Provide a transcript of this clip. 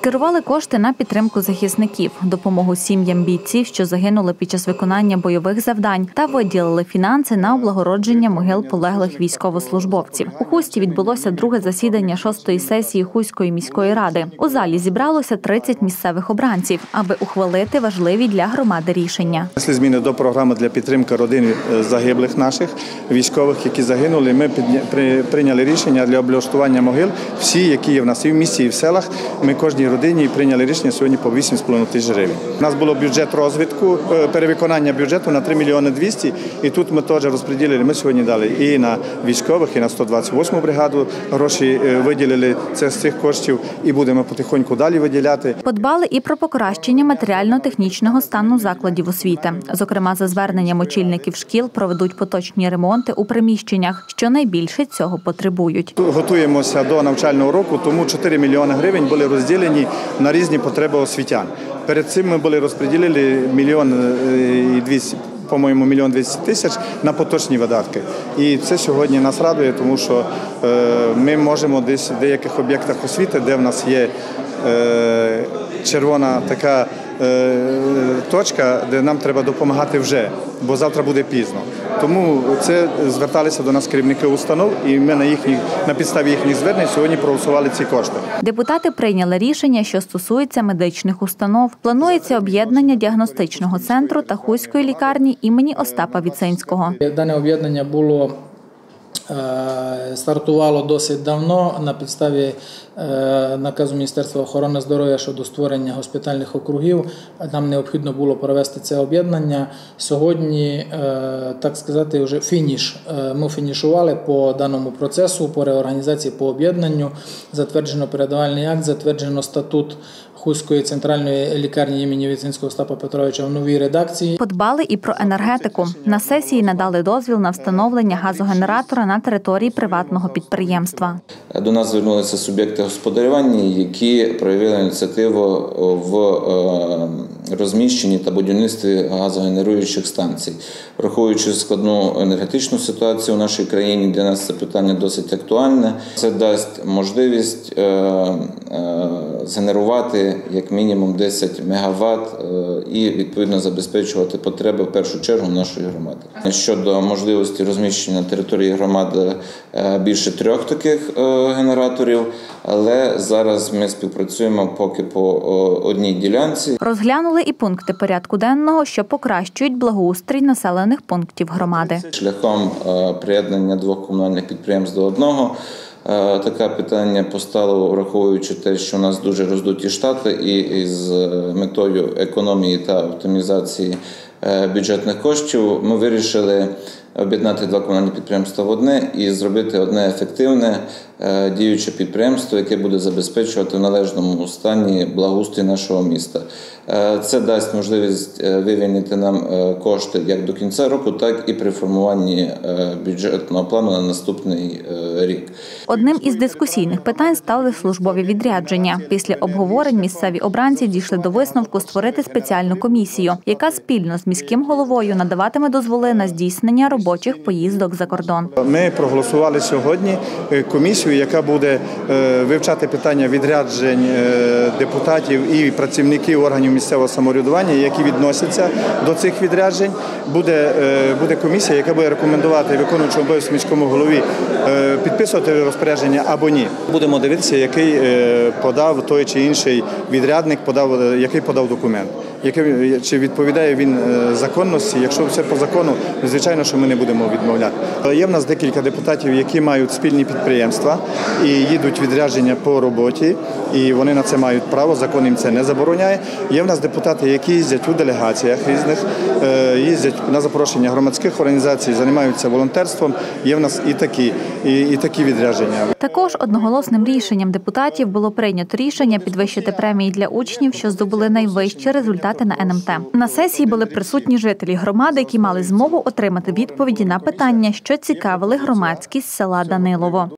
Скерували кошти на підтримку захисників, допомогу сім'ям бійців, що загинули під час виконання бойових завдань, та виділили фінанси на облагородження могил полеглих військовослужбовців. У Хусті відбулося друге засідання 6-ї сесії Хуської міської ради. У залі зібралося 30 місцевих обранців, аби ухвалити важливі для громади рішення. Внесли зміни до програми для підтримки родин загиблих наших військових, які загинули. Ми прийняли рішення для облаштування могил, всі, які є в нас і в місті, і в селах. Ми кожній родині прийняли рішення сьогодні по 8,5 тисяч гривень. У нас було бюджет розвитку, перевиконання бюджету на 3 мільйони 200, і тут ми теж розподілили. Ми сьогодні дали і на військових, і на 128-му бригаду гроші виділили з цих коштів, і будемо потихоньку далі виділяти. Подбали і про покращення матеріально-технічного стану закладів освіти. Зокрема, за зверненням очільників шкіл проведуть поточні ремонти у приміщеннях, що найбільше цього потребують. Готуємося до навчального року, тому 4 мільйони гривень були розділені на різні потреби освітян. Перед цим ми були розподілили 1 мільйон 200 тисяч на поточні видатки. І це сьогодні нас радує, тому що ми можемо десь в деяких об'єктах освіти, де в нас є червона така точка, де нам треба допомагати вже, бо завтра буде пізно. Тому це зверталися до нас керівники установ, і ми на підставі їхніх звернень сьогодні проголосували ці кошти. Депутати прийняли рішення, що стосується медичних установ. Планується об'єднання діагностичного центру та Хуської лікарні імені Остапа Віцинського. Дане об'єднання стартувало досить давно на підставі наказу Міністерства охорони здоров'я щодо створення госпітальних округів. Нам необхідно було провести це об'єднання. Сьогодні, так сказати, вже фініш. Ми фінішували по даному процесу, по реорганізації, по об'єднанню. Затверджено передавальний акт, затверджено статут Хуської центральної лікарні імені Віцинського Остапа Петровича в новій редакції. Подбали і про енергетику. На сесії надали дозвіл на встановлення газогенератора на території приватного підприємства. До нас звернулися суб'єкти господарювання, які проявили ініціативу в розміщенні та будівництві газогенеруючих станцій. Враховуючи складну енергетичну ситуацію у нашій країні, для нас це питання досить актуальне. Це дасть можливість згенерувати як мінімум 10 МВт і відповідно забезпечувати потреби в першу чергу нашої громади. Щодо можливості розміщення на території громади більше 3 таких генераторів, але зараз ми співпрацюємо поки по одній ділянці. Розглянули і пункти порядку денного, що покращують благоустрій населених пунктів громади. Шляхом приєднання 2 комунальних підприємств до одного. Таке питання постало, враховуючи те, що у нас дуже роздуті штати, і з метою економії та оптимізації бюджетних коштів ми вирішили об'єднати 2 комунальні підприємства в одне і зробити одне ефективне діюче підприємство, яке буде забезпечувати в належному стані благоустрій нашого міста. Це дасть можливість вивільнити нам кошти як до кінця року, так і при формуванні бюджетного плану на наступний рік. Одним із дискусійних питань стали службові відрядження. Після обговорень місцеві обранці дійшли до висновку створити спеціальну комісію, яка спільно з міським головою надаватиме дозволи на здійснення робочих поїздок за кордон. Ми проголосували сьогодні комісію, яка буде вивчати питання відряджень депутатів і працівників органів місцевого самоврядування, які відносяться до цих відряджень. Буде комісія, яка буде рекомендувати виконуючому обов'язки міському голові підписувати розпорядження або ні. Будемо дивитися, який подав той чи інший відрядник, який подав документ. Чи відповідає він законності? Якщо все по закону, звичайно, що ми не будемо відмовляти. Є в нас декілька депутатів, які мають спільні підприємства і їдуть відрядження по роботі, і вони на це мають право, закон їм це не забороняє. Є в нас депутати, які їздять у делегаціях різних, їздять на запрошення громадських організацій, займаються волонтерством. Є в нас і такі відрядження. Також одноголосним рішенням депутатів було прийнято рішення підвищити премії для учнів, що здобули найвищі результати на НМТ. На сесії були присутні жителі громади, які мали змогу отримати відповіді на питання, що цікавили громадськість села Данилово.